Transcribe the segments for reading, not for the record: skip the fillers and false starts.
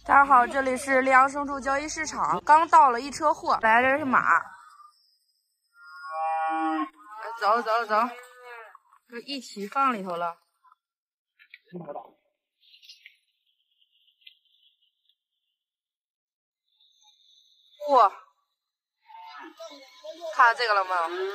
大家好，这里是溧阳牲畜交易市场，刚到了一车货，来这是马，走走走，就一起放里头了。哇，看这个了吗？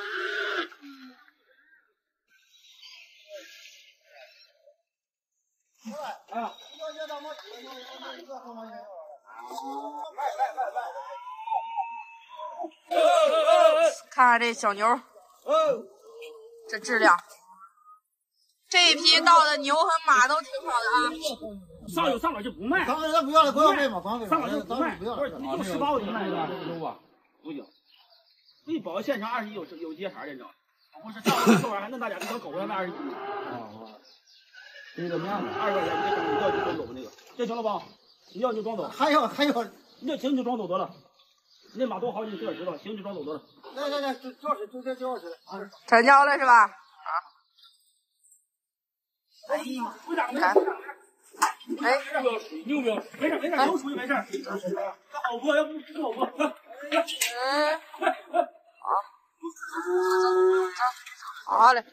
看看这小牛，这质量，这一批到的牛和马都挺好的啊。 上哪就不卖， 咱不要了，不要卖嘛， 上哪就不卖， 不要， 不是你就18我就卖了，这吧？不行，为保现场21有接茬的，你知道吗？不是上这玩意儿还弄大点，那条狗还卖21 啊，这怎么样 ？20块钱，你要就装走那个，这行了吧？你要就装走， 还要， 你要行你就装走得了。那马多好，你自个儿知道，行你就装走得了。 来，就要去了， 成交了是吧？啊。哎，看，哎， 牛不？没事，有水没事。好播，要不吃好播。 好嘞。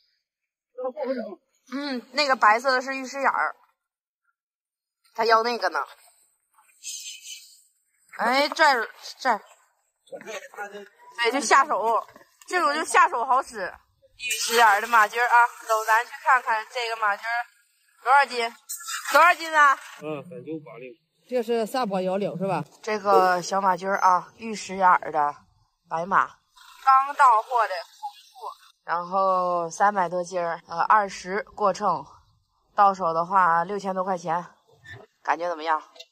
那个白色的是玉石眼儿，他要那个呢。哎，这儿，对，就下手，这种就下手好使。玉石眼的马驹啊，走，咱去看看这个马驹多少斤？多少斤啊？ 本就80。 这是萨博摇领是吧？ 这个小马驹啊，玉石眼的白马，刚到货的空货，然后300多斤，20过秤，到手的话6000多块钱，感觉怎么样？